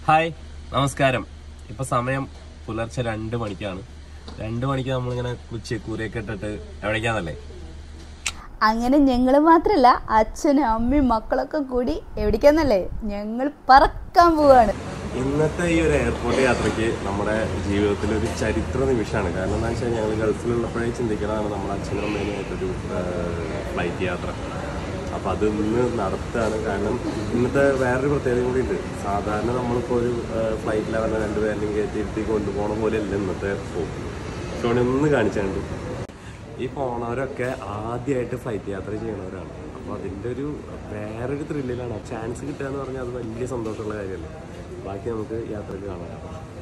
Hi, നമസ്കാരം. ഇപ്പൊ സമയം പുലർച്ചെ 2 മണിക്കാണ്. 2 മണിക്ക് നമ്മളിങ്ങനെ കൂരയൊക്കെ ഇട്ടിട്ട് എവിടേക്കാന്നല്ലേ? അങ്ങനെ ഞങ്ങള് മാത്രല്ല, അച്ഛനും അമ്മയും മക്കളൊക്കെ കൂടി എവിടേക്കാന്നല്ലേ, ഞങ്ങൾ പറക്കാൻ പോവാണ്. ഇന്നത്തെ ഈ ഒരു എയർപോർട്ട് യാത്രയ്ക്ക് നമ്മുടെ ജീവിതത്തിൽ ഒരു ചരിത്ര നിമിഷമാണ്. കാരണം എന്താ വെച്ചാൽ ഞങ്ങൾ ഗൾഫിലുള്ളപ്പോഴേ ചിന്തിക്കുന്നതാണ് നമ്മുടെ അച്ഛനും അമ്മേനായിട്ടൊരു ഫ്ലൈറ്റ് യാത്ര. അപ്പോൾ അത് ഇന്ന് നടത്തുകയാണ്. കാരണം ഇന്നത്തെ വേറൊരു പ്രത്യേകത കൂടി ഉണ്ട്. സാധാരണ നമ്മളിപ്പോൾ ഒരു ഫ്ലൈറ്റിൽ പറഞ്ഞ 2 പേരിലും കയറ്റി കൊണ്ടുപോകണ പോലെയല്ല ഇന്നത്തെ ഷോണി ഒന്ന് കാണിച്ചാണ്ട്. ഈ പോണവരൊക്കെ ആദ്യമായിട്ട് ഫ്ലൈറ്റ് യാത്ര ചെയ്യണവരാണ്. അപ്പോൾ അതിൻ്റെ ഒരു വേറൊരു ത്രില്ലിലാണ്. ചാൻസ് കിട്ടുക എന്ന് പറഞ്ഞാൽ അത് വലിയ സന്തോഷമുള്ള കാര്യമല്ലേ. ബാക്കി നമുക്ക് യാത്രയ്ക്ക് കാണാം.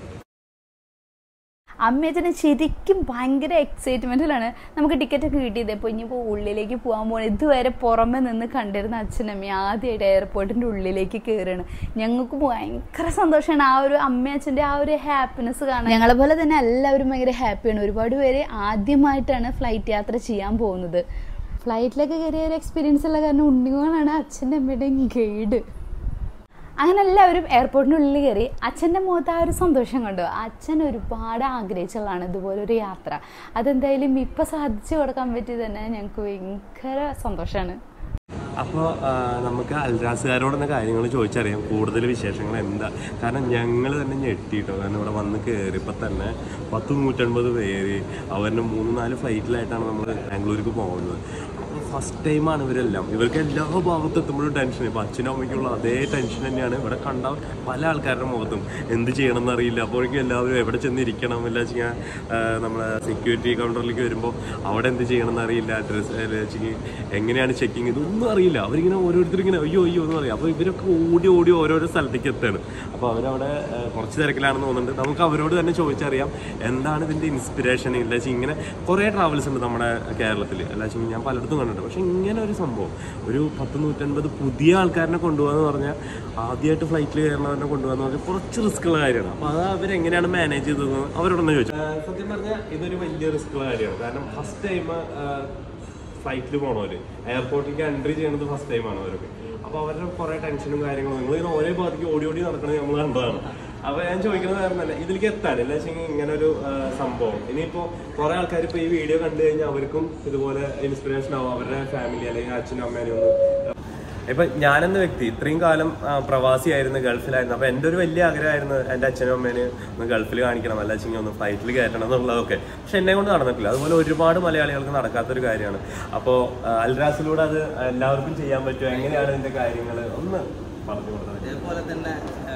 അമ്മയച്ഛനെ ശരിക്കും ഭയങ്കര എക്സൈറ്റ്മെന്റിലാണ് നമുക്ക് ടിക്കറ്റൊക്കെ കിട്ടിയത്. ഇപ്പോൾ ഇനിയിപ്പോൾ ഉള്ളിലേക്ക് പോകാൻ പോകണം. ഇതുവരെ പുറമെ നിന്ന് കണ്ടിരുന്ന അച്ഛനമ്മ ആദ്യമായിട്ട് എയർപോർട്ടിൻ്റെ ഉള്ളിലേക്ക് കയറുകയാണ്. ഞങ്ങൾക്ക് ഭയങ്കര സന്തോഷമാണ് ആ ഒരു അമ്മയച്ഛൻ്റെ ആ ഒരു ഹാപ്പിനെസ് കാണാൻ. ഞങ്ങളെ പോലെ തന്നെ എല്ലാവരും ഭയങ്കര ഹാപ്പിയാണ്. ഒരുപാട് പേര് ആദ്യമായിട്ടാണ് ഫ്ലൈറ്റ് യാത്ര ചെയ്യാൻ പോകുന്നത്. ഫ്ലൈറ്റിലൊക്കെ കയറിയ ഒരു എക്സ്പീരിയൻസ് ഉള്ള കാരണം ഉണ്ണിമോനാണ് അച്ഛൻ്റെ അമ്മയുടെയും ഗൈഡ്. അങ്ങനെ എല്ലാവരും എയർപോർട്ടിൻ്റെ ഉള്ളിൽ കയറി. അച്ഛൻ്റെ മുഖത്ത് ആ ഒരു സന്തോഷം കണ്ടു. അച്ഛൻ ഒരുപാട് ആഗ്രഹിച്ചുള്ളതാണ് ഇതുപോലൊരു യാത്ര. അതെന്തായാലും ഇപ്പം സാധിച്ചു കൊടുക്കാൻ പറ്റിയത് തന്നെ ഞങ്ങൾക്ക് ഭയങ്കര സന്തോഷമാണ്. അപ്പോൾ നമുക്ക് അൽരാസുകാരോടൊന്ന് കാര്യങ്ങൾ ചോദിച്ചറിയാം, കൂടുതൽ വിശേഷങ്ങൾ എന്താ. കാരണം ഞങ്ങൾ തന്നെ ഞെട്ടിയിട്ടോ. കാരണം ഇവിടെ വന്ന് കയറിയപ്പോൾ തന്നെ 150 പേര്, അവരുടെ 3-4 ഫ്ലൈറ്റിലായിട്ടാണ് നമ്മൾ ബാംഗ്ലൂർക്ക് പോകുന്നത്. ഫസ്റ്റ് ടൈമാണ് ഇവരെല്ലാം. ഇവർക്ക് എല്ലാ ഭാഗത്തും എത്തുമ്പോഴും ടെൻഷൻ. ഇപ്പോൾ അച്ഛനും അമ്മയ്ക്കുള്ള അതേ ടെൻഷൻ തന്നെയാണ് ഇവിടെ കണ്ട പല ആൾക്കാരുടെ മുഖത്തും. എന്ത് ചെയ്യണം എന്നറിയില്ല. അപ്പോഴേക്കും എല്ലാവരും എവിടെ ചെന്നിരിക്കണം എല്ലാം ചെയ്യാൻ. നമ്മളെ സെക്യൂരിറ്റി കൗണ്ടറിലേക്ക് വരുമ്പോൾ അവിടെ എന്ത് ചെയ്യണം എന്നറിയില്ല. ഡ്രസ്സ് എങ്ങനെയാണ് ചെക്കിങ് ഇതൊന്നും അറിയില്ല. അവരിങ്ങനെ ഓരോരുത്തരിങ്ങനെ അയ്യോ എന്ന് പറയും. അപ്പോൾ ഇവരൊക്കെ ഓടി ഓരോരോ സ്ഥലത്തേക്ക് എത്തുകയാണ്. അപ്പോൾ അവരവിടെ കുറച്ച് തിരക്കിലാണെന്ന് തോന്നുന്നുണ്ട്. നമുക്ക് അവരോട് തന്നെ ചോദിച്ചറിയാം എന്താണ് ഇതിൻ്റെ ഇൻസ്പിറേഷൻ. ഇല്ല ഇങ്ങനെ കുറേ ട്രാവൽസ് ഉണ്ട് നമ്മുടെ കേരളത്തിൽ. അല്ല ഞാൻ പലയിടത്തും കണ്ടിട്ടുണ്ട്. പക്ഷെ ഇങ്ങനെ ഒരു സംഭവം ഒരു 150 പുതിയ ആൾക്കാരനെ കൊണ്ടുപോകാന്ന് പറഞ്ഞാൽ, ആദ്യമായിട്ട് ഫ്ലൈറ്റിൽ കയറണവരെ കൊണ്ടുപോകാന്ന് പറഞ്ഞാൽ കുറച്ച് റിസ്ക് ഉള്ള കാര്യമാണ്. അപ്പോൾ അത് അവരെങ്ങനെയാണ് മാനേജ് ചെയ്തതെന്ന് അവരോടൊന്ന് ചോദിച്ചു. സത്യം പറഞ്ഞാൽ ഇതൊരു വലിയ റിസ്ക് ഉള്ള കാര്യമാണ്. കാരണം ഫസ്റ്റ് ടൈം ഫ്ലൈറ്റിൽ പോകണവര് എയർപോർട്ടിലേക്ക് എൻട്രി ചെയ്യുന്നത് ഫസ്റ്റ് ടൈമാണ് അവരൊക്കെ. അപ്പോൾ അവരുടെ കുറേ ടെൻഷനും കാര്യങ്ങളും നിങ്ങളിങ്ങനെ ഓരോ ഭാഗത്തേക്ക് ഓടി നടക്കണത് നമ്മൾ കണ്ടതാണ്. അപ്പോൾ ഞാൻ ചോദിക്കുന്നത് കാരണം തന്നെ ഇതിലേക്ക് എത്താനില്ല വെച്ചെങ്കിൽ ഇങ്ങനെ ഒരു സംഭവം. ഇനിയിപ്പോൾ കുറേ ആൾക്കാർ ഇപ്പോൾ ഈ വീഡിയോ കണ്ടു കഴിഞ്ഞാൽ അവർക്കും ഇതുപോലെ ഇൻസ്പിറേഷൻ ആവും. അവരുടെ ഫാമിലി അല്ലെങ്കിൽ അച്ഛനും അമ്മേനും ഒന്ന്. ഇപ്പം ഞാനെന്ന വ്യക്തി ഇത്രയും കാലം പ്രവാസിയായിരുന്നു, ഗൾഫിലായിരുന്നു. അപ്പോൾ എൻ്റെ ഒരു വലിയ ആഗ്രഹമായിരുന്നു എൻ്റെ അച്ഛനും അമ്മേനെ ഒന്ന് ഗൾഫിൽ കാണിക്കണം, അല്ല വെച്ചെങ്കിൽ ഒന്ന് ഫ്ലൈറ്റിൽ കയറ്റണം എന്നുള്ളതൊക്കെ. പക്ഷെ എന്നെ കൊണ്ട് നടന്നിട്ടില്ല. അതുപോലെ ഒരുപാട് മലയാളികൾക്ക് നടക്കാത്തൊരു കാര്യമാണ്. അപ്പോൾ അൽരാസിലൂടെ അത് എല്ലാവർക്കും ചെയ്യാൻ പറ്റുമോ, എങ്ങനെയാണ് ഇതിൻ്റെ കാര്യങ്ങൾ ഒന്ന് പറഞ്ഞു കൊടുത്തത്? അതേപോലെ തന്നെ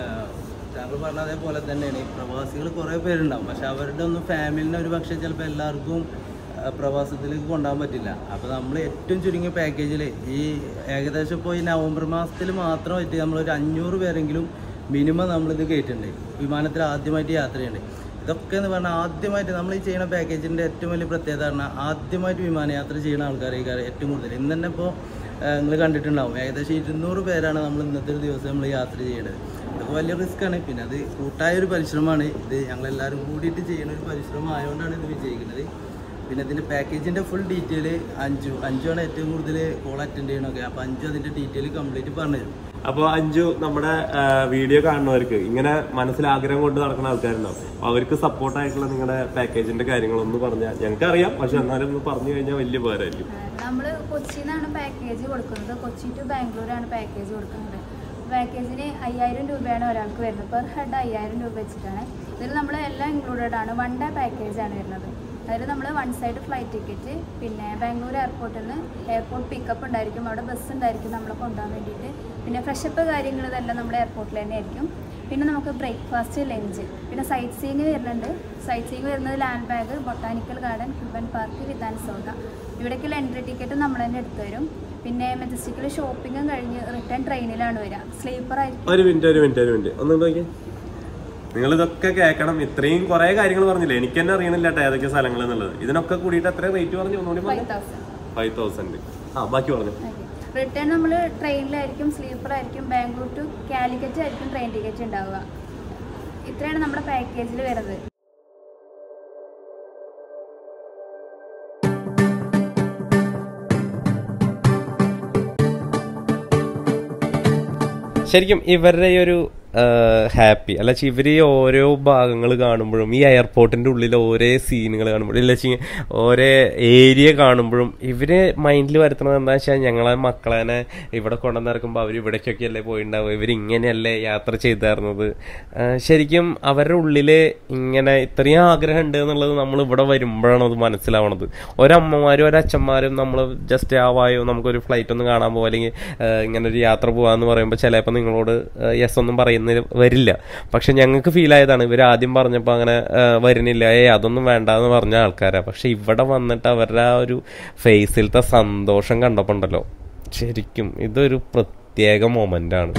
താങ്കൾ പറഞ്ഞ അതേപോലെ തന്നെയാണ് ഈ പ്രവാസികൾ കുറേ പേരുണ്ടാവും. പക്ഷെ അവരുടെ ഒന്നും ഫാമിലിനെ ഒരു പക്ഷേ ചിലപ്പോൾ എല്ലാവർക്കും പ്രവാസത്തിലേക്ക് കൊണ്ടുപോകാൻ പറ്റില്ല. അപ്പോൾ നമ്മൾ ഏറ്റവും ചുരുങ്ങിയ പാക്കേജിൽ ഈ ഏകദേശം ഇപ്പോൾ ഈ നവംബർ മാസത്തിൽ മാത്രമായിട്ട് നമ്മളൊരു 500 പേരെങ്കിലും മിനിമം നമ്മളിത് കയറ്റുന്നുണ്ട്. വിമാനത്തിൽ ആദ്യമായിട്ട് യാത്ര ചെയ്യുന്നുണ്ട്. ഇതൊക്കെ എന്ന് പറഞ്ഞാൽ ആദ്യമായിട്ട് നമ്മൾ ഈ ചെയ്യുന്ന പാക്കേജിൻ്റെ ഏറ്റവും വലിയ പ്രത്യേകത പറഞ്ഞാൽ ആദ്യമായിട്ട് വിമാനയാത്ര ചെയ്യുന്ന ആൾക്കാരെ ഏറ്റവും കൂടുതൽ. ഇന്ന് തന്നെ ഇപ്പോൾ നിങ്ങൾ കണ്ടിട്ടുണ്ടാവും ഏകദേശം 200 പേരാണ് നമ്മൾ ഇന്നത്തെ ഒരു ദിവസം നമ്മൾ യാത്ര ചെയ്യുന്നത്. അതൊക്കെ വലിയ റിസ്ക്കാണ്. പിന്നെ അത് കൂട്ടായൊരു പരിശ്രമമാണ്. ഇത് ഞങ്ങളെല്ലാവരും കൂടിയിട്ട് ചെയ്യുന്ന ഒരു പരിശ്രമം ആയതുകൊണ്ടാണ് ഇത് വിജയിക്കുന്നത്. പിന്നെ ഇതിൻ്റെ പാക്കേജിൻ്റെ ഫുൾ ഡീറ്റെയിൽ അഞ്ചുമാണ് ഏറ്റവും കൂടുതൽ കോൾ അറ്റൻഡ് ചെയ്യണമൊക്കെ. അപ്പോൾ 5 അതിൻ്റെ ഡീറ്റെയിൽ കംപ്ലീറ്റ് പറഞ്ഞുതരും. അപ്പോൾ 5 നമ്മുടെ വീഡിയോ കാണുന്നവർക്ക് ഇങ്ങനെ മനസ്സിൽ ആഗ്രഹം കൊണ്ട് നടക്കുന്ന ആൾക്കാരുണ്ടാവും. അപ്പോൾ അവർക്ക് സപ്പോർട്ടായിട്ടുള്ള നിങ്ങളുടെ പാക്കേജിന്റെ കാര്യങ്ങളൊന്ന് പറഞ്ഞാൽ ഞങ്ങൾക്ക് അറിയാം. പക്ഷെ എന്നാലും ഒന്ന് പറഞ്ഞു കഴിഞ്ഞാൽ വലിയ ഉപകാരമായിരിക്കും. നമ്മൾ കൊച്ചിയിൽ നിന്നാണ് പാക്കേജ് കൊടുക്കുന്നത്. കൊച്ചി ടു ബാംഗ്ലൂരാണ് പാക്കേജ് കൊടുക്കുന്നത്. പാക്കേജിന് 5000 രൂപയാണ് ഒരാൾക്ക് വരുന്നത്. പെർ ഹെഡ് 5000 രൂപ വെച്ചിട്ടാണ്. ഇതിൽ നമ്മൾ എല്ലാം ഇൻക്ലൂഡഡ് ആണ്. 1 ഡേ പാക്കേജാണ് വരുന്നത്. അതായത് നമ്മൾ 1 സൈഡ് ഫ്ലൈറ്റ് ടിക്കറ്റ്, പിന്നെ ബാംഗ്ലൂർ എയർപോർട്ടിൽ നിന്ന് എയർപോർട്ട് പിക്കപ്പ് ഉണ്ടായിരിക്കും. അവിടെ ബസ് ഉണ്ടായിരിക്കും നമ്മളെ കൊണ്ടുപോകാൻ വേണ്ടിയിട്ട്. പിന്നെ ഫ്രഷപ്പ് കാര്യങ്ങൾ ഇതെല്ലാം നമ്മുടെ എയർപോർട്ടിൽ തന്നെ ആയിരിക്കും. പിന്നെ നമുക്ക് ബ്രേക്ക്ഫാസ്റ്റ്, ലഞ്ച്, പിന്നെ സൈറ്റ് സീയിങ് വരുന്നുണ്ട്. സൈറ്റ് സീയിങ് വരുന്നത് ലാൻഡ് ബാഗ്, botanical garden, Cubbon park, Vidhana Soudha. ഇവിടേക്കുള്ള എൻട്രി ടിക്കറ്റ് നമ്മൾ തന്നെ എടുത്തു തരും. പിന്നെ മെജസ്റ്റിക്കിൽ ഷോപ്പിങ്ങും കഴിഞ്ഞ് റിട്ടേൺ ട്രെയിനിലാണ് വരിക. സ്ലീപ്പർ ആയിരിക്കും. ഒരു മിനിറ്റ് ഒന്നും നോക്കിയേ. നിങ്ങൾ ഇതൊക്കെ കേൾക്കണം. ഇത്രയും കുറെ കാര്യങ്ങൾ പറഞ്ഞില്ലേ, എനിക്ക് തന്നെ അറിയണില്ല ഏതൊക്കെ സ്ഥലങ്ങൾ എന്നുള്ളത്. ഇതിനൊക്കെ കൂടിയിട്ട് എത്ര റേറ്റ് പറഞ്ഞു? ഒന്നുകൂടി 5000. ബാക്കി പറഞ്ഞു. റിട്ടേൺ നമ്മൾ ട്രെയിനിലായിരിക്കും, സ്ലീപ്പർ ആയിരിക്കും. ബാംഗ്ലൂർ ടു കാലിക്കറ്റ് ആയിരിക്കും ട്രെയിൻ ടിക്കറ്റ് ഉണ്ടാവുക. ഇത്രയാണ് നമ്മുടെ പാക്കേജിൽ വരുന്നത്. ശരിക്കും ഇവരുടെ ഈ ഒരു ഹാപ്പി. അല്ല ഇവർ ഓരോ ഭാഗങ്ങൾ കാണുമ്പോഴും ഈ എയർപോർട്ടിൻ്റെ ഉള്ളിൽ ഓരോ സീനുകൾ കാണുമ്പോഴും ഇല്ല ഓരോ ഏരിയ കാണുമ്പോഴും ഇവര് മൈൻഡിൽ വരുത്തുന്നത് എന്താ വെച്ചാൽ ഞങ്ങളെ മക്കളെ ഇവിടെ കൊണ്ടുവന്നിറക്കുമ്പോൾ അവർ ഇവിടേക്കൊക്കെ അല്ലേ പോയിട്ടുണ്ടാവുക, ഇവരിങ്ങനെയല്ലേ യാത്ര ചെയ്തായിരുന്നത്. ശരിക്കും അവരുടെ ഉള്ളിൽ ഇങ്ങനെ ഇത്രയും ആഗ്രഹം ഉണ്ട് എന്നുള്ളത് നമ്മൾ ഇവിടെ വരുമ്പോഴാണ് അത് മനസ്സിലാവണത്. ഒരമ്മമാരും ഒരച്ഛന്മാരും നമ്മൾ ജസ്റ്റ് ആവായോ നമുക്കൊരു ഫ്ലൈറ്റ് ഒന്ന് കാണാൻ പോകുക അല്ലെങ്കിൽ ഇങ്ങനെ ഒരു യാത്ര പോകാമെന്ന് പറയുമ്പോൾ ചിലപ്പോൾ നിങ്ങളോട് യെസ് ഒന്നും വരില്ല. പക്ഷെ ഞങ്ങൾക്ക് ഫീൽ ആയതാണ് ഇവർ ആദ്യം പറഞ്ഞപ്പോൾ അങ്ങനെ വരുന്നില്ല, അതൊന്നും വേണ്ടെന്ന് പറഞ്ഞ ആൾക്കാരാണ്. പക്ഷെ ഇവിടെ വന്നിട്ട് അവരുടെ ആ ഒരു ഫേസിലത്തെ സന്തോഷം കണ്ടപ്പോൾ ഉണ്ടല്ലോ, ശരിക്കും ഇതൊരു പ്രത്യേക മൊമെന്റ് ആണ്.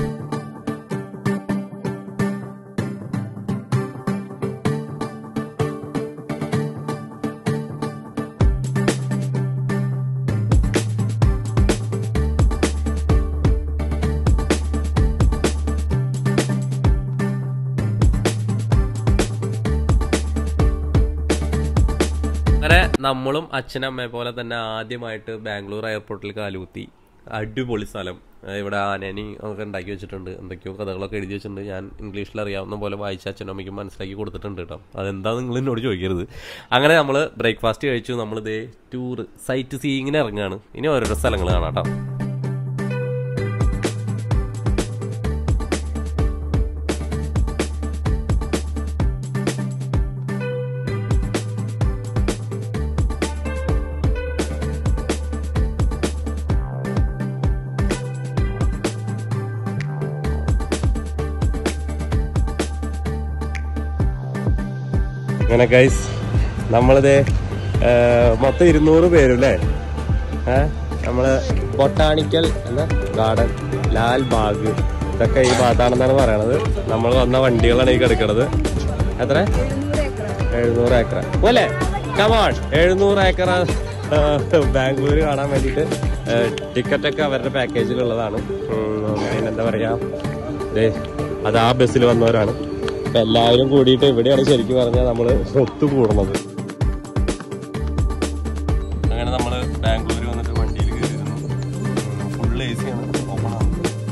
അങ്ങനെ നമ്മളും അച്ഛനമ്മയെ പോലെ തന്നെ ആദ്യമായിട്ട് ബാംഗ്ലൂർ എയർപോർട്ടിൽ കാലുകുത്തി. അടിപൊളി സ്ഥലം. ഇവിടെ ആനേനി ഒക്കെ ഉണ്ടാക്കി വെച്ചിട്ടുണ്ട്, എന്തൊക്കെയോ കഥകളൊക്കെ എഴുതി വെച്ചിട്ടുണ്ട്. ഞാൻ ഇംഗ്ലീഷിൽ അറിയാവുന്ന പോലെ വായിച്ച അച്ഛനമ്മയ്ക്കും മനസ്സിലാക്കി കൊടുത്തിട്ടുണ്ട് കേട്ടോ. അതെന്താ നിങ്ങൾ എന്നോട് ചോദിക്കരുത്. അങ്ങനെ നമ്മൾ ബ്രേക്ക്ഫാസ്റ്റ് കഴിച്ചു. നമ്മളിതേ ടൂറ് സൈറ്റ് സീയിങ്ങിന് ഇറങ്ങുകയാണ്. ഇനി ഓരോരോ സ്ഥലങ്ങൾ കാണാം കേട്ടോ. അങ്ങനെ ഗൈസ് നമ്മളിത് മൊത്തം 200 പേരും അല്ലേ. നമ്മള് ബൊട്ടാണിക്കൽ എന്ന ഗാർഡൻ, ലാൽ ബാഗ് ഇതൊക്കെ ഈ ഭാഗത്താണെന്നാണ് പറയണത്. നമ്മൾ വന്ന വണ്ടികളാണ് ഈ കിടക്കുന്നത്. എത്ര? 700 ഏക്കർ പോലെ. കമാൺ, 700 ഏക്കർ ബാംഗ്ലൂർ കാണാൻ വേണ്ടിയിട്ട് ടിക്കറ്റൊക്കെ അവരുടെ പാക്കേജിലുള്ളതാണ്. അതിനെന്താ പറയാ, അത് ആ ബസ്സിൽ വന്നവരാണ്. എല്ലാവരും കൂടിയിട്ട് ഇവിടെയാണ് ശരിക്കും പറഞ്ഞാൽ നമ്മൾ ഒത്തുകൂടുന്നത്. അങ്ങനെ നമ്മൾ ബാംഗ്ലൂർ വന്നിട്ട് വണ്ടിയിൽ കയറിയിരുന്നു. ഫുൾ AC ആണ്, ഓപ്പൺ ആണ്.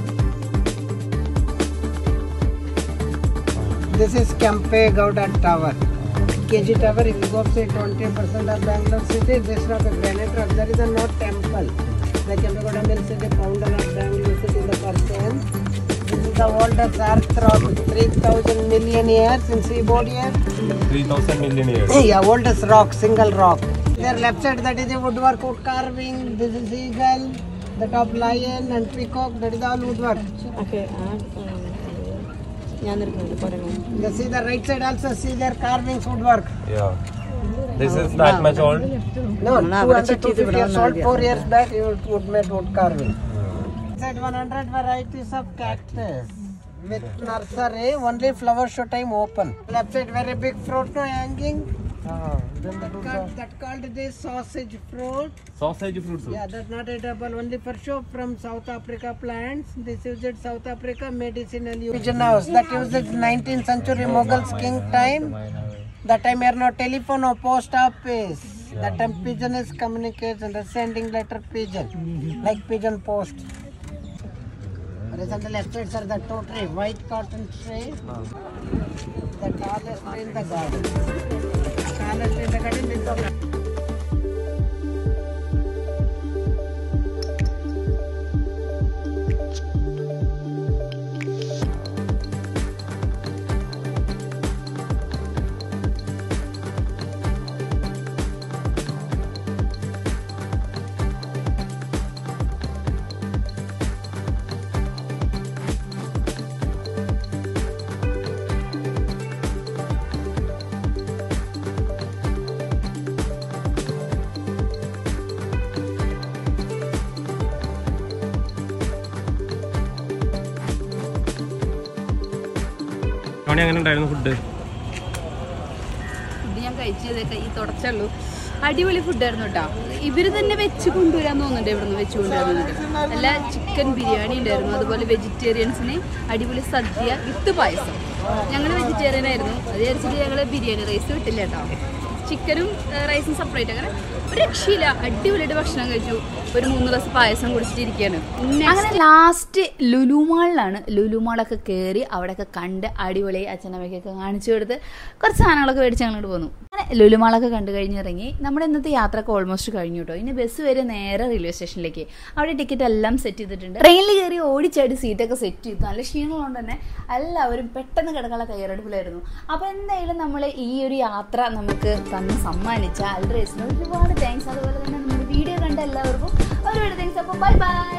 This is Campe Gowda Tower, KG Tower. If you go up say 20% of Bangalore city, this rock is granite rock. There is a no temple. The Campe Gowda Mill city, founder of Bangalore city, the person. This is the oldest earth rock, 3000 million years in seaboard here. 3000 million years. Yeah, oldest rock, single rock. There left side, that is a woodwork, wood carving. This is eagle, the top lion and peacock. That is all woodwork. Okay. You see the right side also, see their carvings, woodwork. Yeah. This is that much old? No, 250 years old. 4 years back, you would made wood carving. Said 100 varieties of cactus with nursery. Only flower show time open. Left side very big fruit no hanging. That called this sausage fruit. Sausage fruit. Yeah, that's not edible. Only for show from South Africa plants. This used in South Africa medicinal use. Pigeon house that used in 19th century Mughals king time. That time here no telephone or post office. That time pigeon is communication. The sending letter pigeon, like pigeon post. On the left side, sir, the two tree, white cotton tree. The tallest tree in the garden. Tallest tree in the garden is the എങ്ങനെ ഉണ്ടായിരുന്നു food? ഞാൻ കഴിച്ചത് കൈ തുടച്ചുള്ളൂ. അടിപൊളി ഫുഡായിരുന്നു കേട്ടോ. ഇവർ തന്നെ വെച്ച് കൊണ്ടുവരാൻ തോന്നുന്നുണ്ട്. ഇവിടെ നിന്ന് വെച്ച് കൊണ്ടുവരുന്നുണ്ട്. നല്ല ചിക്കൻ ബിരിയാണി ഉണ്ടായിരുന്നു. അതുപോലെ വെജിറ്റേറിയൻസിന് അടിപൊളി സദ്യ വിത്ത് പായസം. ഞങ്ങൾ വെജിറ്റേറിയൻ ആയിരുന്നു. അത് വിചാരിച്ചിട്ട് ഞങ്ങൾ ബിരിയാണി റൈസ് കിട്ടില്ല കേട്ടോ. ചിക്കനും റൈസും സെപ്പറേറ്റ് അങ്ങനെ ഒരു രക്ഷയില്ല, അടിപൊളിയായിട്ട് ഭക്ഷണം കഴിച്ചു. ഒരു 3 ഗ്ലാസ് പായസം കുടിച്ചിട്ടിരിക്കുകയാണ്. അങ്ങനെ ലാസ്റ്റ് ലുലുമാളിലാണ്. ലുലുമാളൊക്കെ കയറി അവിടെയൊക്കെ കണ്ട് അടിപൊളി അച്ഛനമ്മയ്ക്കൊക്കെ കാണിച്ചു കൊടുത്ത് കുറച്ച് സാധനങ്ങളൊക്കെ മേടിച്ച് അങ്ങോട്ട് പോന്നു. അങ്ങനെ ലുലുമാളൊക്കെ കണ്ടു കഴിഞ്ഞിറങ്ങി. നമ്മുടെ ഇന്നത്തെ യാത്രയൊക്കെ ഓൾമോസ്റ്റ് കഴിഞ്ഞു കേട്ടോ. ഇനി ബസ് വരെ നേരെ റെയിൽവേ സ്റ്റേഷനിലേക്ക്. അവിടെ ടിക്കറ്റ് എല്ലാം സെറ്റ് ചെയ്തിട്ടുണ്ട്. ട്രെയിനിൽ കയറി ഓടിച്ചാടി സീറ്റൊക്കെ സെറ്റ് ചെയ്തു. നല്ല ക്ഷീണമുകൊണ്ട് തന്നെ എല്ലാവരും പെട്ടെന്ന് കിടക്കാനുള്ള തയ്യാറെടുപ്പിലായിരുന്നു. അപ്പോൾ എന്തായാലും നമ്മൾ ഈ ഒരു യാത്ര നമുക്ക് തന്ന് സമ്മാനിച്ച അൽറേസിന് ഒരുപാട് താങ്ക്സ്. അതുപോലെ തന്നെ നമ്മുടെ വീഡിയോ കണ്ട എല്ലാവർക്കും ഒരുപാട് താങ്ക്സ്. അപ്പോൾ ബൈ ബൈ.